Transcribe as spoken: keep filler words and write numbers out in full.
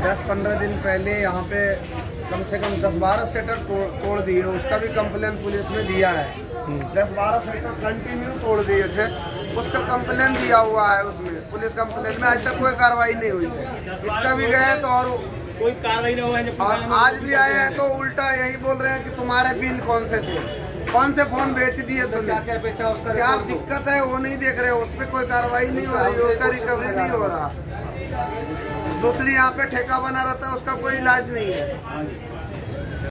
दस पंद्रह दिन पहले यहाँ पे कम से कम दस बारह सेटर तोड़ तोड़ दिए, उसका भी कंप्लेन पुलिस में दिया है। दस बारह सेटर कंटिन्यू तोड़ दिए थे, उसका कंप्लेन दिया हुआ है, उसमें पुलिस कंप्लेन में आज तक कोई कार्रवाई नहीं हुई है। इसका भी गए तो और कोई कार्रवाई नहीं हुआ है। और आज भी आए हैं तो उल्टा यही बोल रहे हैं कि तुम्हारे बिल कौन से थे, कौन से फोन बेच दिए तुमने, क्या क्या बेचा, उसका क्या दिक्कत है वो नहीं देख रहे, उस पर कोई कार्रवाई नहीं हो रही, उसका रिकवरी नहीं हो रहा। दूसरी यहाँ पे ठेका बना रहता है, उसका कोई इलाज नहीं है।